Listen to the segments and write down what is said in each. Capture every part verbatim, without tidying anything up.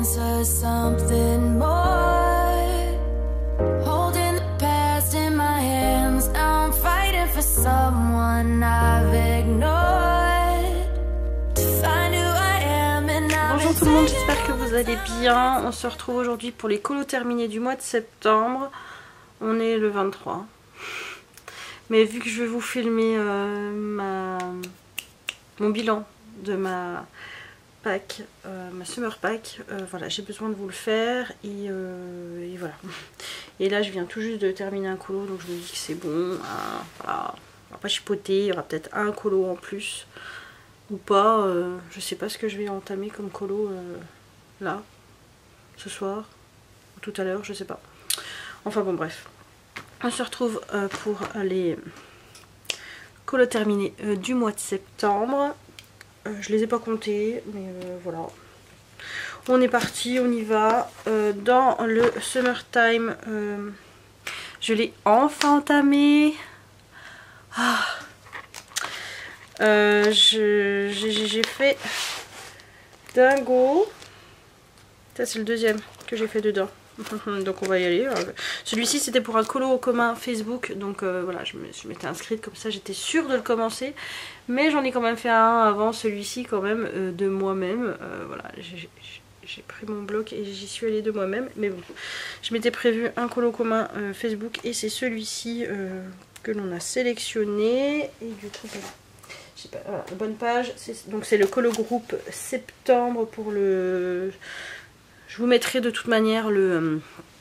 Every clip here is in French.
to something more. Holding the past in my hands, now I'm fighting for someone I've ignored. To find who I am and now. Bonjour tout le monde, j'espère que vous allez bien. On se retrouve aujourd'hui pour les colos terminés du mois de septembre. On est le vingt-trois. Mais vu que je vais vous filmer euh, ma... mon bilan de ma pack, euh, ma summer pack, euh, voilà, j'ai besoin de vous le faire et, euh, et voilà. Et là je viens tout juste de terminer un colo, donc je me dis que c'est bon, hein, voilà. On va pas chipoter, il y aura peut-être un colo en plus ou pas, euh, je sais pas ce que je vais entamer comme colo euh, là, ce soir ou tout à l'heure, je sais pas. Enfin bon bref. On se retrouve euh, pour les colos terminés euh, du mois de septembre. Euh, je les ai pas comptés, mais euh, voilà. On est parti, on y va. Euh, dans le summertime, euh, je l'ai enfin entamé. Ah. Euh, j'ai fait Dingo. Ça c'est le deuxième que j'ai fait dedans. Donc on va y aller. Celui-ci c'était pour un colo commun Facebook, donc euh, voilà, je m'étais inscrite comme ça, j'étais sûre de le commencer, mais j'en ai quand même fait un avant celui-ci quand même euh, de moi-même. Euh, voilà, j'ai pris mon bloc et j'y suis allée de moi-même, mais bon, je m'étais prévu un colo commun euh, Facebook et c'est celui-ci euh, que l'on a sélectionné et du coup voilà. Je sais pas, voilà, bonne page. Donc c'est le colo groupe septembre pour le. Je vous mettrai de toute manière le... Euh,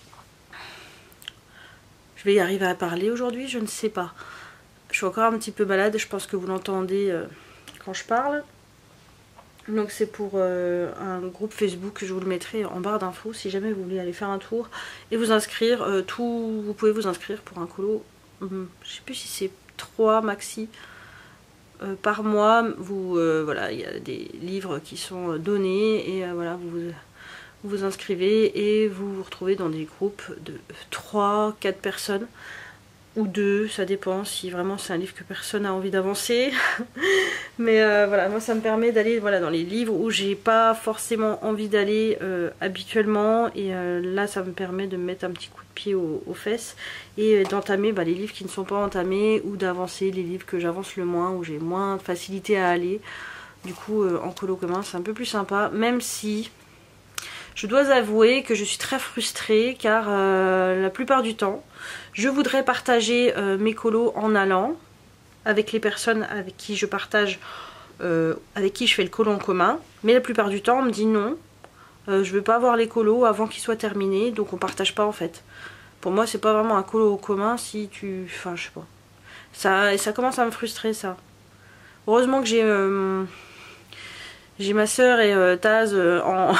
je vais y arriver à parler aujourd'hui, je ne sais pas. Je suis encore un petit peu malade, je pense que vous l'entendez euh, quand je parle. Donc c'est pour euh, un groupe Facebook, je vous le mettrai en barre d'infos si jamais vous voulez aller faire un tour et vous inscrire. Euh, tout, vous pouvez vous inscrire pour un colo, hum, je sais plus si c'est trois maxi euh, par mois. Vous, euh, voilà, il y a des livres qui sont donnés et euh, voilà, vous... vous vous vous inscrivez et vous vous retrouvez dans des groupes de trois quatre personnes ou deux, ça dépend si vraiment c'est un livre que personne n'a envie d'avancer. Mais euh, voilà, moi ça me permet d'aller voilà, dans les livres où j'ai pas forcément envie d'aller euh, habituellement et euh, là ça me permet de me mettre un petit coup de pied aux, aux fesses et d'entamer bah, les livres qui ne sont pas entamés ou d'avancer les livres que j'avance le moins, où j'ai moins de facilité à aller. Du coup euh, en colo commun c'est un peu plus sympa, même si je dois avouer que je suis très frustrée car euh, la plupart du temps, je voudrais partager euh, mes colos en allant avec les personnes avec qui je partage, euh, avec qui je fais le colo en commun. Mais la plupart du temps, on me dit non, euh, je veux pas avoir les colos avant qu'ils soient terminés, donc on partage pas en fait. Pour moi, c'est pas vraiment un colo commun si tu... Enfin, je sais pas. Ça, ça commence à me frustrer ça. Heureusement que j'ai euh, j'ai ma soeur et euh, Taz euh, en...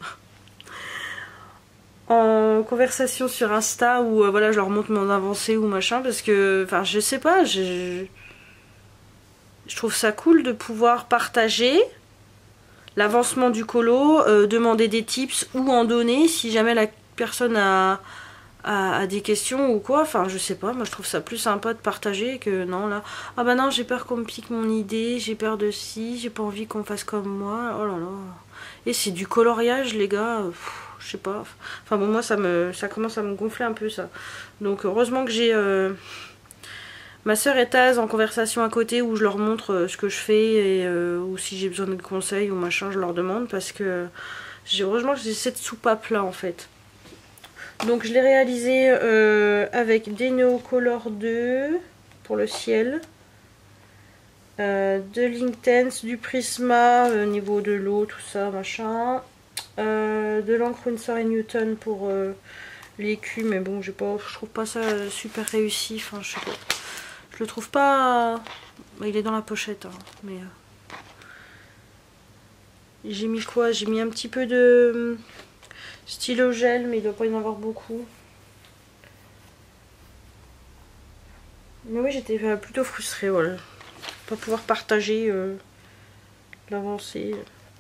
en conversation sur Insta où euh, voilà je leur montre mon avancée ou machin parce que enfin je sais pas, je, je trouve ça cool de pouvoir partager l'avancement du colo, euh, demander des tips ou en donner si jamais la personne a, a, a des questions ou quoi. Enfin je sais pas, moi je trouve ça plus sympa de partager que non là ah bah non j'ai peur qu'on me pique mon idée, j'ai peur de ci, j'ai pas envie qu'on fasse comme moi, oh là là. Et c'est du coloriage les gars, pff, je sais pas, enfin bon moi ça me ça commence à me gonfler un peu ça. Donc heureusement que j'ai euh, ma soeur et Taz en conversation à côté où je leur montre euh, ce que je fais et euh, ou si j'ai besoin de conseils ou machin je leur demande parce que j'ai heureusement que j'ai cette soupape là en fait. Donc je l'ai réalisé euh, avec des Neocolor deux pour le ciel. Euh, de l'Inktense, du Prisma au euh, niveau de l'eau, tout ça, machin. Euh, de l'encre Winsor et Newton pour euh, l'écu, mais bon, j'ai pas, je trouve pas ça super réussi. Enfin, je sais pas. Je le trouve pas. Bah, il est dans la pochette, hein, mais. Euh... J'ai mis quoi? J'ai mis un petit peu de stylo gel, mais il doit pas y en avoir beaucoup. Mais oui, j'étais plutôt frustrée, voilà. Pas pouvoir partager euh, l'avancée.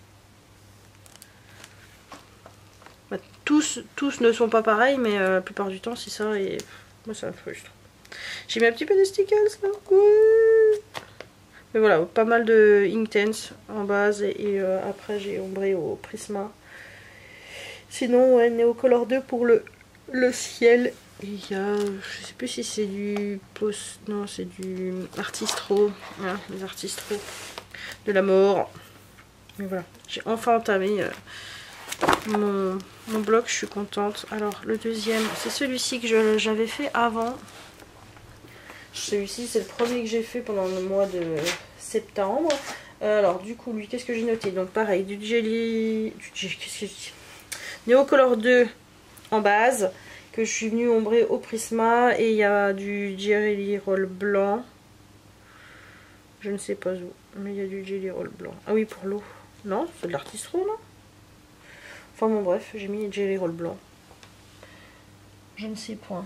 Bah, tous, tous ne sont pas pareils, mais euh, la plupart du temps c'est ça et moi ça me frustre. J'ai mis un petit peu de stickers là. Ouais. Mais voilà, pas mal de Inktense en base et, et euh, après j'ai ombré au Prisma. Sinon, ouais, Neocolor deux pour le, le ciel. Et il y a, je sais plus si c'est du post, non, c'est du Artistro. Voilà, les Artistro de la mort. Mais voilà, j'ai enfin entamé euh, mon, mon blog, je suis contente. Alors, le deuxième, c'est celui-ci que j'avais fait avant. Celui-ci, c'est le premier que j'ai fait pendant le mois de septembre. Alors, du coup, lui, qu'est-ce que j'ai noté? Donc, pareil, du Jelly... Du, qu'est-ce que j'ai dit? Neocolor deux en base, que je suis venue ombrer au Prisma. Et il y a du Jelly Roll blanc. Je ne sais pas où, mais il y a du Jelly Roll blanc. Ah oui, pour l'eau. Non, c'est de l'Artistro, non? Enfin bon, bref, j'ai mis Jelly Roll blanc. Je ne sais point.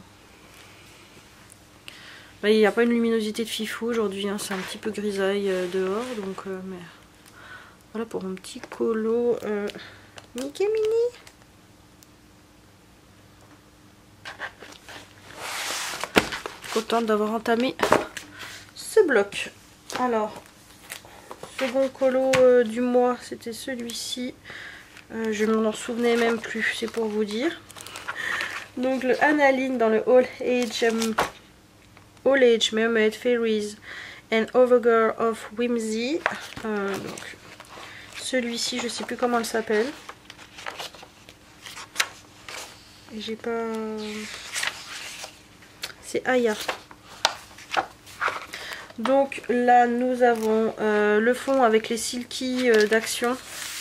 Bah, il n'y a pas une luminosité de fifou aujourd'hui, hein, c'est un petit peu grisaille euh, dehors, donc euh, mais voilà pour mon petit colo euh, Mickey Mini. Contente d'avoir entamé ce bloc. Alors, second colo euh, du mois, c'était celui-ci. Euh, je ne m'en souvenais même plus, c'est pour vous dire. Donc le Analine dans le All Age um, All Age Mermaid Fairies and Overgirl of Whimsy. Euh, donc celui-ci, je sais plus comment il s'appelle. Et j'ai pas. C'est Aya. Donc là, nous avons euh, le fond avec les Silky euh, d'Action.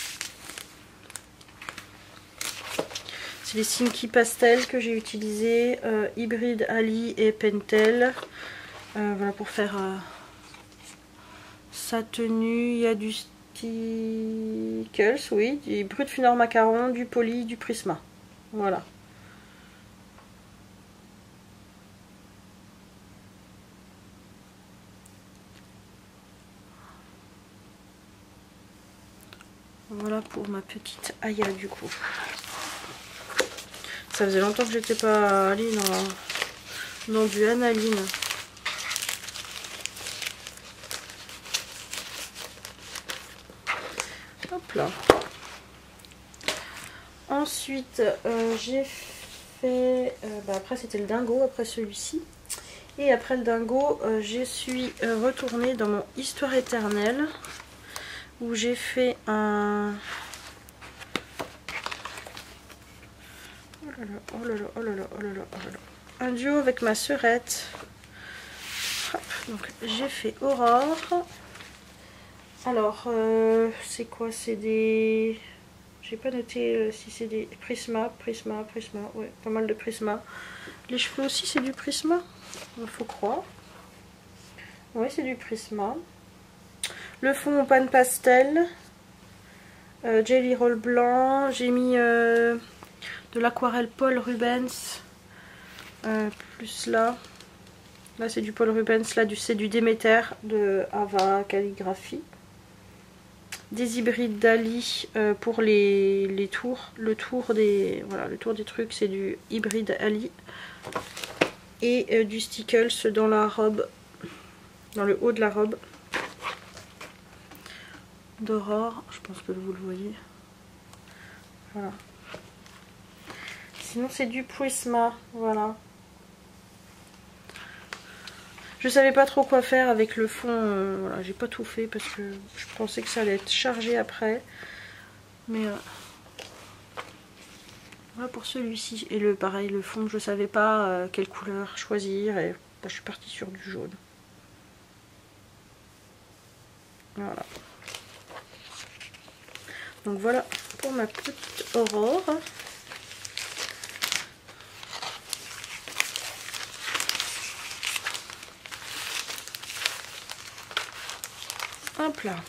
C'est les Silky Pastel que j'ai utilisé, euh, Hybride Ali et Pentel. Euh, voilà pour faire euh, sa tenue. Il y a du Stickles, oui, du Brut Funor Macaron, du Poly, du Prisma. Voilà. Voilà pour ma petite Aya du coup. Ça faisait longtemps que j'étais pas allée dans, dans du Analine. Hop là. Ensuite, euh, j'ai fait... Euh, bah après, c'était le Dingo, après celui-ci. Et après le Dingo, euh, je suis euh, retournée dans mon Histoire éternelle. Où j'ai fait un... Oh là là, oh là là, oh là là, oh là là, oh là là. Un duo avec ma sœurette. Hop, donc j'ai fait Aurore. Alors, euh, c'est quoi? C'est des... J'ai pas noté euh, si c'est des Prisma, Prisma, Prisma. Ouais, pas mal de Prisma. Les cheveux aussi, c'est du Prisma. Il faut croire. Oui, c'est du Prisma. Le fond en panne pastel. Euh, Jelly Roll blanc. J'ai mis euh, de l'aquarelle Paul Rubens. Euh, plus là. Là, c'est du Paul Rubens. Là, c'est du Déméter de Ava Calligraphie. Des hybrides d'Ali euh, pour les, les tours. Le tour des, voilà, le tour des trucs, c'est du hybride Ali. Et euh, du Stickles dans la robe. Dans le haut de la robe. D'Aurore, je pense que vous le voyez. Voilà. Sinon c'est du Prisma, voilà. Je savais pas trop quoi faire avec le fond, euh, voilà, j'ai pas tout fait parce que je pensais que ça allait être chargé après. Mais euh, voilà pour celui-ci. Et le pareil, le fond, je savais pas euh, quelle couleur choisir et bah, je suis partie sur du jaune. Voilà. Donc voilà pour ma petite Aurore. Hop là.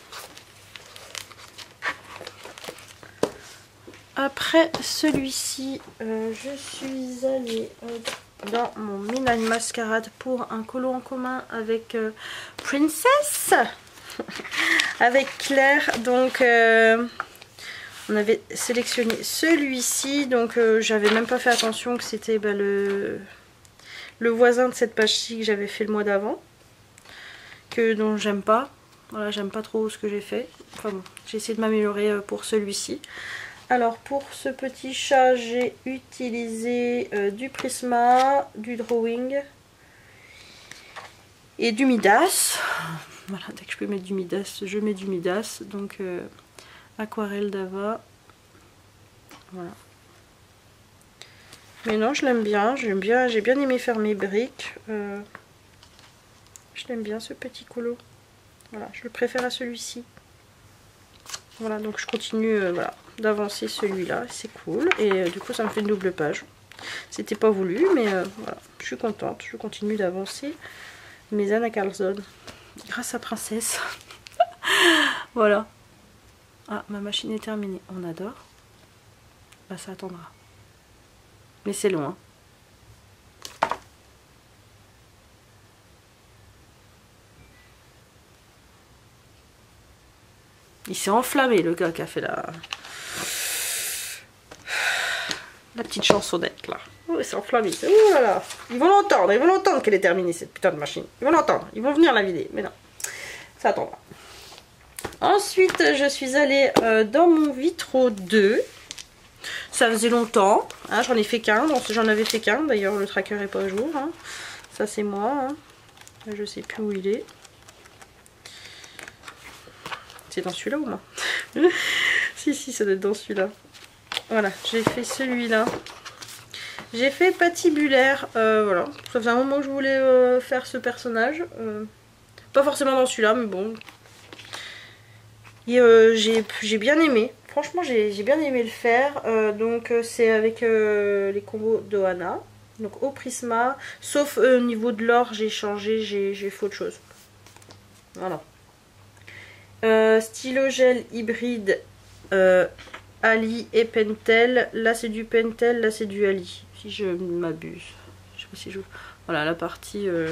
Après celui-ci, euh, je suis allée euh, dans mon Midnight Masquerade pour un colo en commun avec euh, Princess, avec Claire. Donc euh, on avait sélectionné celui-ci, donc euh, j'avais même pas fait attention que c'était bah, le, le voisin de cette page-ci que j'avais fait le mois d'avant, que dont j'aime pas. Voilà, j'aime pas trop ce que j'ai fait. Enfin bon, j'ai essayé de m'améliorer pour celui-ci. Alors pour ce petit chat, j'ai utilisé euh, du Prisma, du Drawing et du Midas. Voilà, dès que je peux mettre du Midas, je mets du Midas. Donc euh, aquarelle d'Ava. Voilà. Mais non, je l'aime bien. J'aime bien. J'ai bien aimé faire mes briques. Euh, je l'aime bien ce petit colo. Voilà, je le préfère à celui-ci. Voilà, donc je continue euh, voilà, d'avancer celui-là. C'est cool. Et euh, du coup, ça me fait une double page. C'était pas voulu, mais euh, voilà, je suis contente. Je continue d'avancer mes Anna Carlson. Grâce à Princesse. Voilà. Ah, ma machine est terminée. On adore. Bah, ça attendra. Mais c'est long, hein. Il s'est enflammé, le gars qui a fait la... La petite chansonnette, là. Oh, il s'est enflammé. Oh là là. Ils vont l'entendre. Ils vont l'entendre qu'elle est terminée, cette putain de machine. Ils vont l'entendre. Ils vont venir la vider. Mais non. Ça attendra. Ensuite, je suis allée euh, dans mon Vitro deux. Ça faisait longtemps. Hein, j'en ai fait qu'un. J'en avais fait qu'un. D'ailleurs, le tracker n'est pas à jour. Hein. Ça, c'est moi. Hein. Je sais plus où il est. C'est dans celui-là ou moi? Si, si, ça doit être dans celui-là. Voilà, j'ai fait celui-là. J'ai fait Patibulaire. Euh, voilà, ça faisait un moment que je voulais euh, faire ce personnage. Euh, pas forcément dans celui-là, mais bon. Et euh, j'ai bien aimé. Franchement, j'ai bien aimé le faire. Euh, donc, c'est avec euh, les combos d'Ohana. Donc, au Prisma. Sauf euh, au niveau de l'or, j'ai changé, j'ai fait autre chose. Voilà. Euh, stylo gel hybride euh, Ali et Pentel. Là c'est du Pentel, là c'est du Ali, si je m'abuse. Je sais pas si je... Voilà la partie... Euh...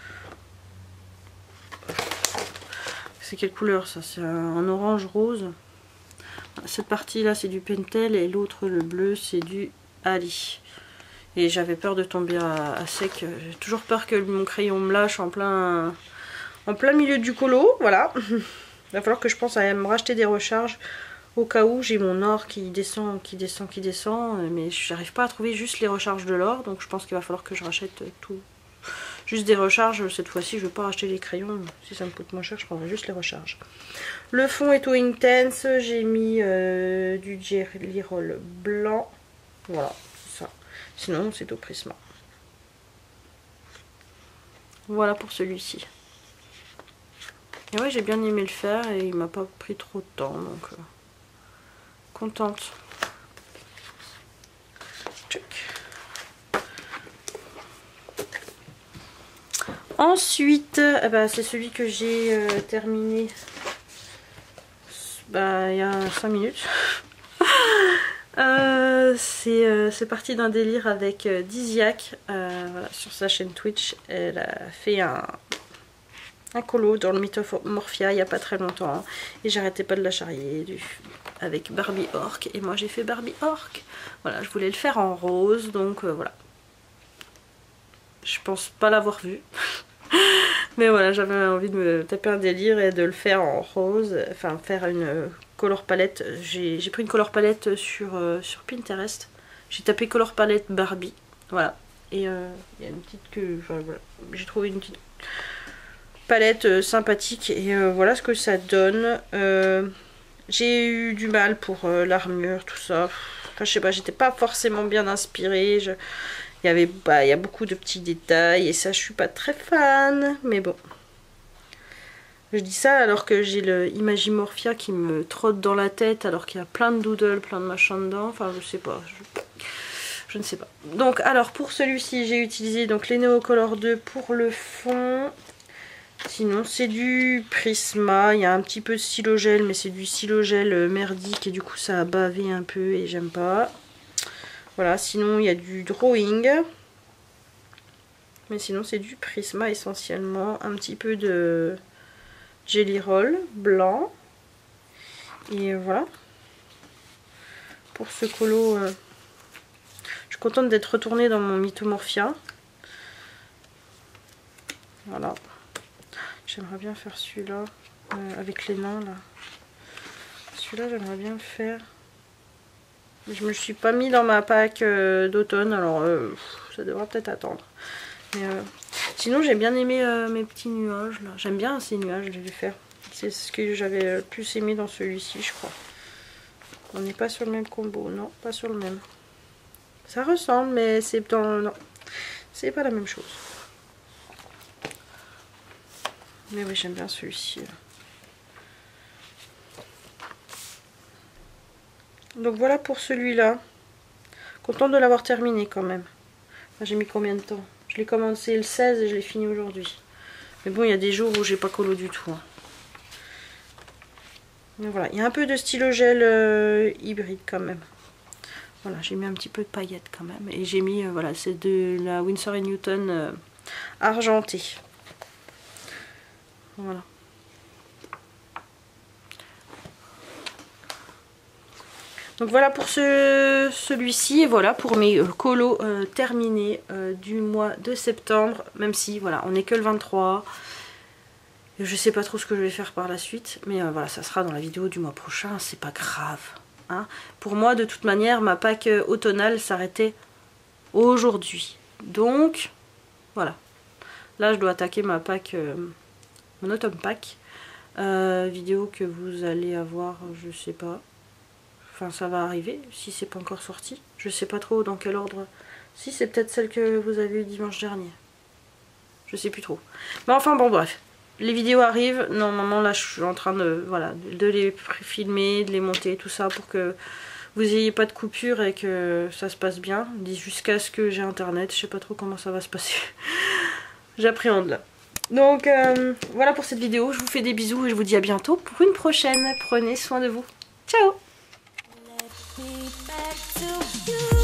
C'est quelle couleur ça? C'est un, un orange rose. Cette partie là c'est du Pentel et l'autre le bleu c'est du Ali. Et j'avais peur de tomber à, à sec. J'ai toujours peur que mon crayon me lâche en plein, en plein milieu du colo. Voilà. Il va falloir que je pense à me racheter des recharges au cas où j'ai mon or qui descend, qui descend, qui descend. Mais j'arrive pas à trouver juste les recharges de l'or. Donc je pense qu'il va falloir que je rachète tout. Juste des recharges. Cette fois-ci, je vais pas racheter les crayons. Si ça me coûte moins cher, je prendrai juste les recharges. Le fond est au Intense. J'ai mis euh, du Jelly Roll blanc. Voilà, c'est ça. Sinon, c'est au Prisma. Voilà pour celui-ci. Et ouais, j'ai bien aimé le faire et il m'a pas pris trop de temps, donc euh, contente. Check. Ensuite, eh ben, c'est celui que j'ai euh, terminé bah, il y a cinq minutes. euh, c'est euh, parti d'un délire avec euh, Diziac euh, voilà, sur sa chaîne Twitch. Elle a fait un... un colo dans le Mythomorphia il n'y a pas très longtemps hein. Et j'arrêtais pas de la charrier du... avec Barbie Orc et moi j'ai fait Barbie Orc. Voilà, je voulais le faire en rose donc euh, voilà. Je pense pas l'avoir vu. Mais voilà, j'avais envie de me taper un délire et de le faire en rose, enfin faire une color palette. J'ai pris une color palette sur, euh, sur Pinterest. J'ai tapé color palette Barbie, voilà. Et il euh, y a une petite que, enfin voilà, j'ai trouvé une petite palette euh, sympathique et euh, voilà ce que ça donne. Euh, j'ai eu du mal pour euh, l'armure, tout ça. Enfin je sais pas, j'étais pas forcément bien inspirée. Je... Il y avait, bah, il y a beaucoup de petits détails et ça je suis pas très fan, mais bon. Je dis ça alors que j'ai le Imagimorphia qui me trotte dans la tête alors qu'il y a plein de doodles, plein de machins dedans. Enfin je sais pas, je, je ne sais pas. Donc alors pour celui-ci j'ai utilisé donc les Neocolor deux pour le fond. Sinon c'est du Prisma, il y a un petit peu de stylo gel mais c'est du stylo gel merdique et du coup ça a bavé un peu et j'aime pas. Voilà, sinon il y a du Drawing. Mais sinon c'est du Prisma essentiellement. Un petit peu de Jelly Roll blanc. Et voilà. Pour ce colo, euh, je suis contente d'être retournée dans mon Mythomorphia. Voilà. J'aimerais bien faire celui-là. Euh, avec les nains là. Celui-là j'aimerais bien le faire. Je me suis pas mis dans ma pack euh, d'automne, alors euh, ça devrait peut-être attendre. Mais, euh, sinon j'ai bien aimé euh, mes petits nuages là. J'aime bien ces nuages, je vais les faire. C'est ce que j'avais le plus aimé dans celui-ci, je crois. On n'est pas sur le même combo, non, pas sur le même. Ça ressemble, mais c'est dans... non, c'est pas la même chose. Mais oui, j'aime bien celui-ci. Donc voilà pour celui-là. Contente de l'avoir terminé quand même. Enfin, j'ai mis combien de temps? Je l'ai commencé le seize et je l'ai fini aujourd'hui. Mais bon, il y a des jours où j'ai pas colo du tout. Hein. Mais voilà, il y a un peu de stylo gel euh, hybride quand même. Voilà, j'ai mis un petit peu de paillettes quand même. Et j'ai mis, euh, voilà, c'est de la Winsor et Newton euh, argentée. Voilà. Donc voilà pour ce, celui-ci. Et voilà pour mes euh, colos euh, terminés euh, du mois de septembre. Même si, voilà, on n'est que le vingt-trois. Je sais pas trop ce que je vais faire par la suite. Mais euh, voilà, ça sera dans la vidéo du mois prochain. C'est pas grave. Hein. Pour moi, de toute manière, ma pack euh, automnale s'arrêtait aujourd'hui. Donc, voilà. Là, je dois attaquer ma pack, euh, mon automne pack. Euh, vidéo que vous allez avoir, je sais pas. Enfin, ça va arriver, si c'est pas encore sorti. Je sais pas trop dans quel ordre. Si, c'est peut-être celle que vous avez eu dimanche dernier. Je sais plus trop. Mais enfin, bon, bref. Les vidéos arrivent. Normalement, là, je suis en train de, voilà, de les filmer, de les monter, tout ça, pour que vous ayez pas de coupure et que ça se passe bien. Jusqu'à ce que j'ai internet. Je sais pas trop comment ça va se passer. J'appréhende là. Donc, euh, voilà pour cette vidéo. Je vous fais des bisous et je vous dis à bientôt pour une prochaine. Prenez soin de vous. Ciao! Me back to you.